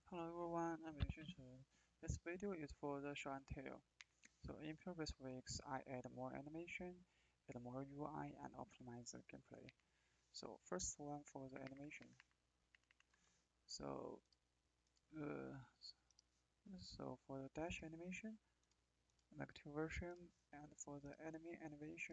Hello everyone, I'm Yuxi Chen. This video is for the show and tell. So in previous weeks, I add more animation, add more UI, and optimize the gameplay. So first one for the animation. So uh, for the dash animation, negative version, and for the enemy animation,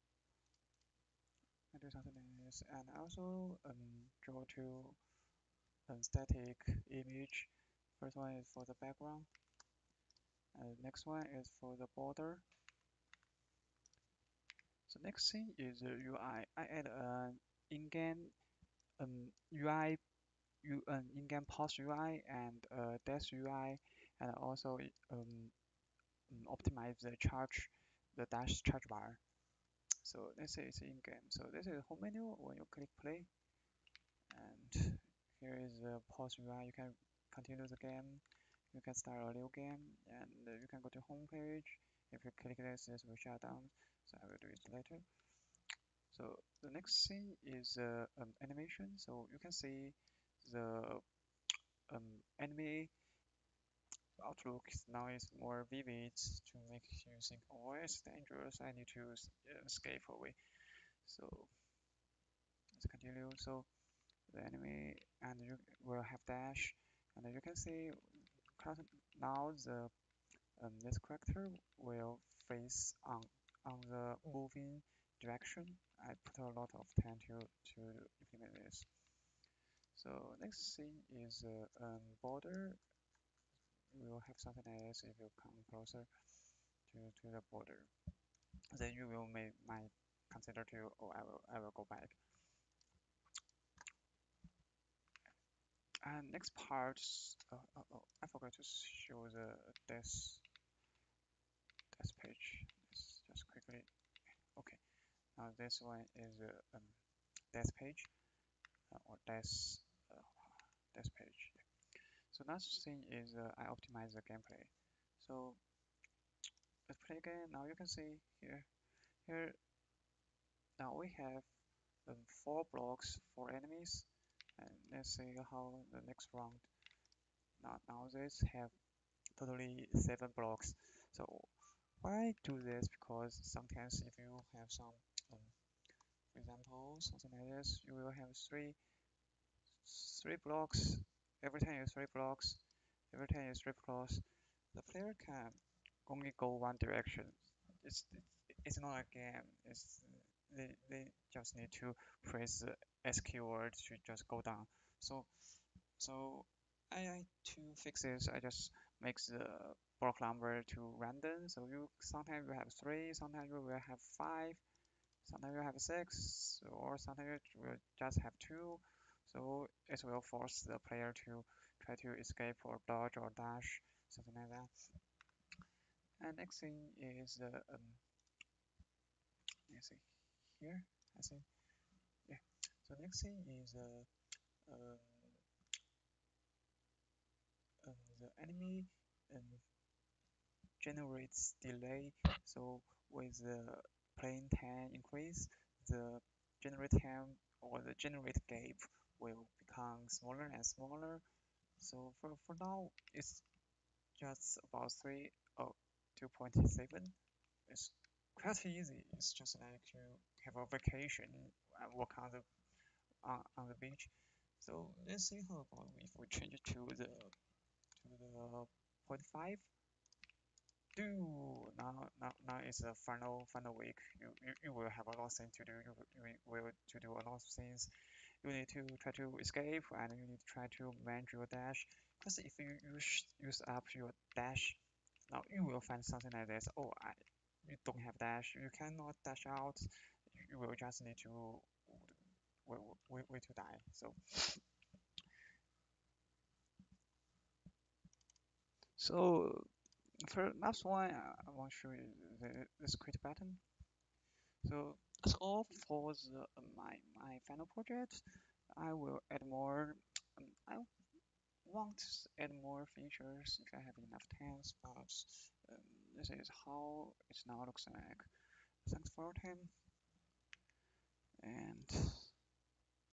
I do something like this, and also draw two static image. First one is for the background, and next one is for the border. So next thing is UI. I add an in-game UI, in-game pause UI and dash UI, and also optimize the dash charge bar. So let's say it's in-game. So this is home menu when you click play, and here is the pause UI. You can continue the game. You can start a new game, and you can go to home page. If you click this will shut down. So I will do it later. So the next thing is animation. So you can see the enemy outlook now is more vivid to make you think, oh, it's dangerous. I need to escape away. So let's continue. So the enemy and you will have dash, and you can see now the this character will face on the moving direction. I put a lot of time to implement this. So next thing is border. We will have something like this if you come closer to the border. Then you will might consider to, oh, I will go back. And next part, I forgot to show the desk page. Let's just quickly. Okay, now this one is desk page or desk page. So next thing is I optimize the gameplay. So let's play again. Now you can see here now we have 4 blocks for enemies, and let's see how the next round. Now this have totally 7 blocks. So why do this? Because sometimes if you have some, for example, something like this, you will have three blocks. Every time you 3 blocks, every time you 3 blocks, the player can only go one direction. It's it's not a game. They just need to press the S keyword to just go down. So to fix this, I just make the block number to random. So you sometimes you have 3, sometimes you will have 5, sometimes you have 6, or sometimes you will just have 2. So it will force the player to try to escape or dodge or dash, something like that. And next thing is let's see here. I think yeah. So next thing is the enemy um, generates delay. So with the playing time increase, the generate time or the generate gap will become smaller and smaller. So for now, it's just about 3 or 2.7. It's quite easy. It's just like you have a vacation and walk on the beach. So let's see how about if we change it to the 0.5. Do now is the final week. You will have a lot of things to do. You will to do a lot of things. You need to try to escape and you need to try to manage your dash. Because if you use up your dash, now you will find something like this. Oh, you don't have dash. You cannot dash out. You will just need to wait to die. So for last one, I want to show you this quit button. So that's all for my final project. I will add more. I want to add more features if I have enough time, but this is how it now looks like. Thanks for your time, and